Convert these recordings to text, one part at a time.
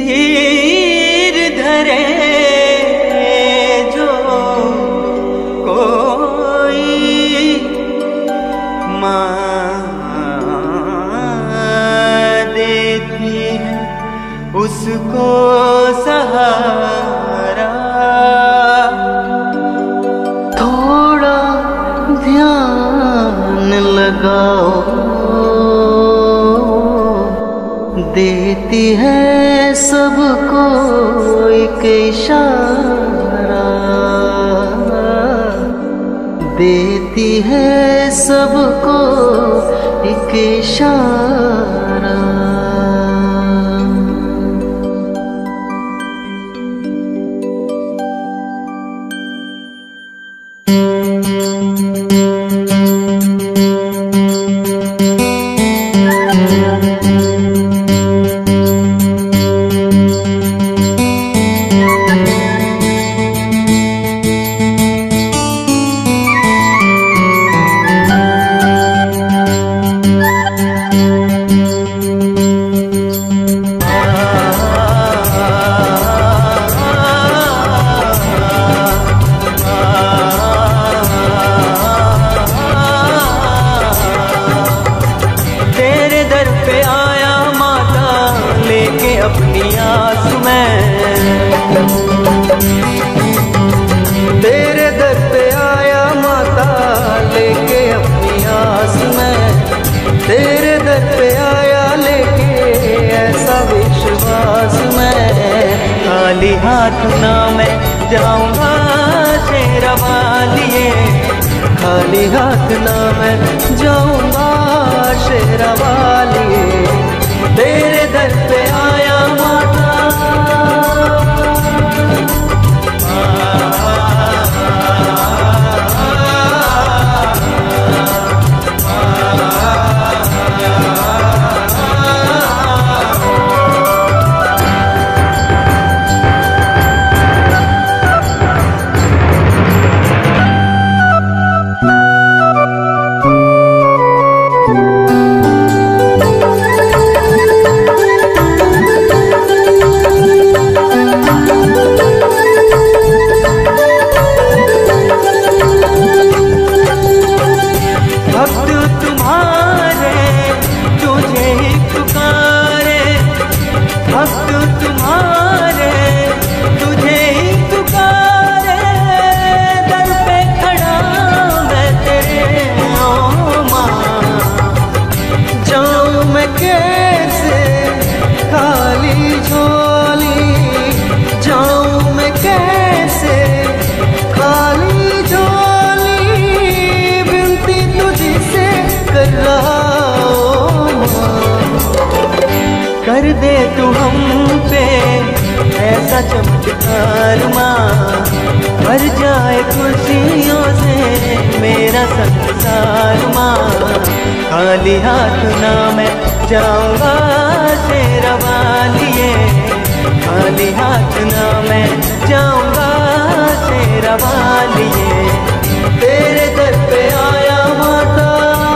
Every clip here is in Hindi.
धीर धरे जो कोई माँ देती है उसको सहारा। थोड़ा ध्यान लगाओ, देती है सबको एक इशारा, देती है सबको एक इशारा। अपनी आस में तेरे दर पे आया माता, लेके अपनी आस में तेरे दर पे आया, लेके ऐसा विश्वास में। खाली हाथ ना मैं जाऊंगा शेरा वालिए, खाली हाथ ना मैं जाऊंगा शेरा वालिए। तेरे दर पे आया माता, कर दे तू हम पे ऐसा चमत्कार माँ, भर जाए खुशियों से मेरा संसार माँ। खाली हाथ ना मैं जाऊंगा शेरा वालिए, खाली हाथ ना मैं जाऊंगा शेरा वालिए। तेरे दर पे आया माता,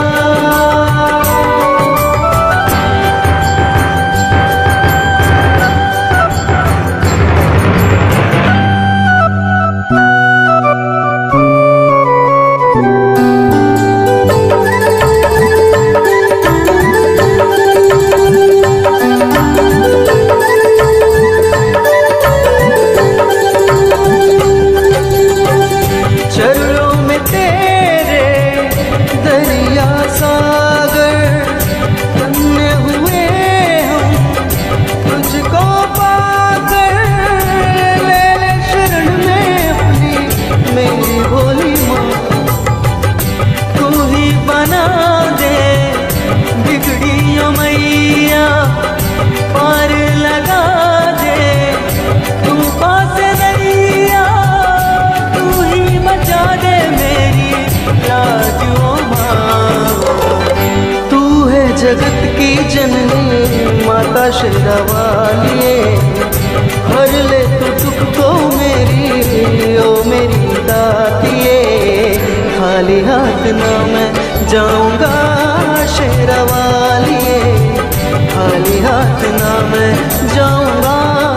चरणों में तेरे दरिया सागर धन्य हुए हम तुझको पाकर। ले ले शरण में अपनी मेरी भोली माँ, तू ही बना दे बिगड़ियों मैया, पार लगा दे तू पास नैया, तू ही बचा दे मेरी लाजो माँ। तू है जगत की जननी माता शेरा वालिए, हर ले तू दुख को मेरी ओ मेरी दातिए। खाली हाथ ना मैं जाऊंगा शेरा वालिए, खाली हाथ ना मैं जाऊंगा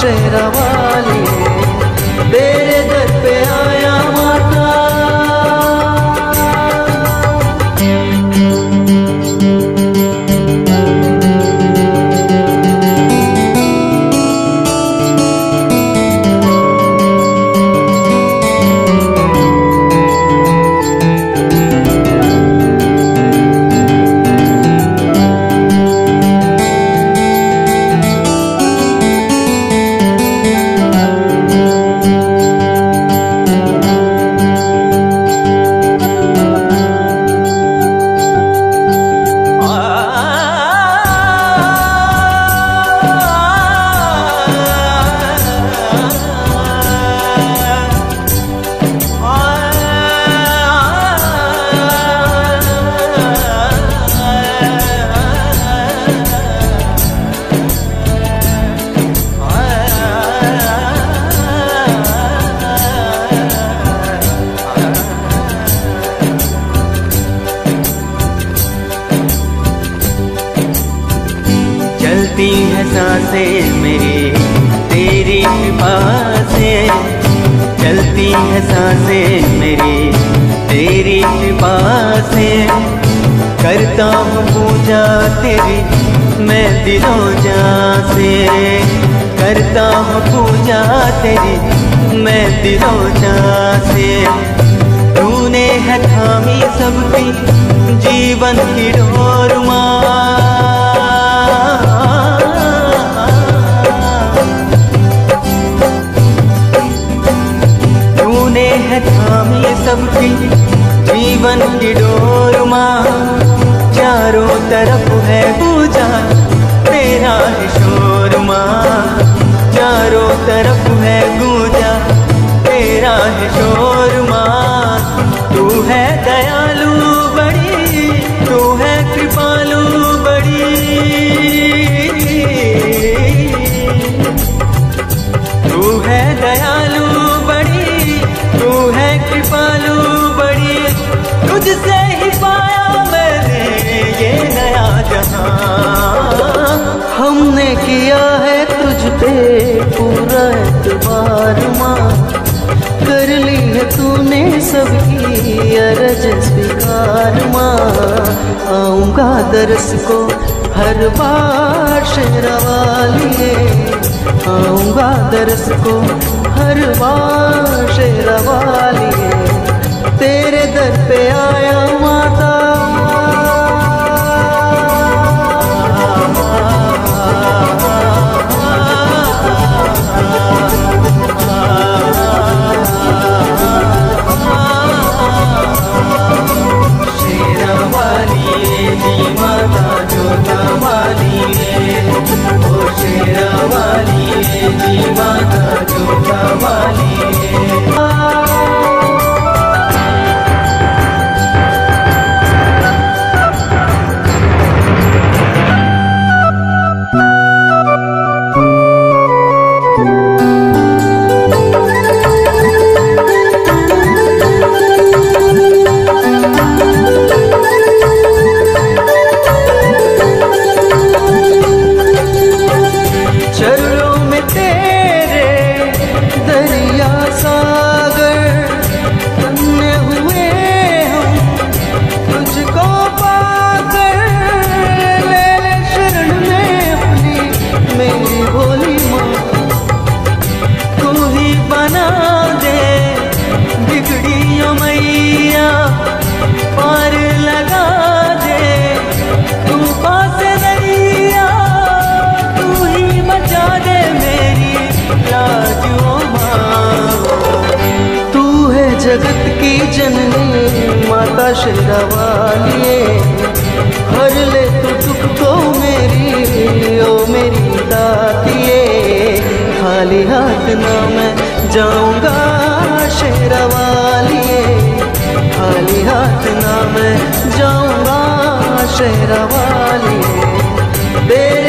शेरा वालिए, तेरे दर पे आया माता। चलती है सांसें मेरी तेरी कृपा से, चलती है सांसें मेरी तेरी कृपा से। करता हूँ पूजा तेरी मैं दिलों जान से, करता हूँ पूजा तेरी मैं दिलों जान से। तूने है थामी सबकी जीवन की डोर माँ, तूने है थामी सबकी जीवन की डोर माँ। चारों तरफ है पूजा तेरा है शोर माँ, चारों तरफ है गूंजा तेरा है शोर माँ। तू है दयालु बड़ी, तू है कृपालु बड़ी, तू है दयालु बड़ी, तू है कृपालु बड़ी। तुझसे ही पाया मैंने ये नया जहां, हमने किया है तुझ पे पूरा एतबार माँ। कर ली है तूने सबकी अरज स्वीकार माँ। आऊँगा दरस को हर बार शेरा वालिए, आऊँगा दरस को हर बार शेरा वालिए, तेरे दर पे आया माता। शेरा वालिए जी माता जोता वालिए, ओ शेरा वालिए जी माता जोता वालिए। चरणों में तेरे दरिया सागर, धन्य हुए हम तुझको पाकर। ले ले शरण में अपनी मेरी भोली माँ, तू ही बना दे बिगड़ी ओ मैया, पार लगा दे तू पास नैया। तू ही बचा दे मेरी लाज ओ माँ, तू है जगत की जननी माता शेरा वालिए। हर ले तू दुख को मेरी ओ मेरी दातिए, खाली हाथ ना मैं जाऊंगा शेरा वालिए, खाली हाथ ना मैं जाऊंगा शेरा वालिए।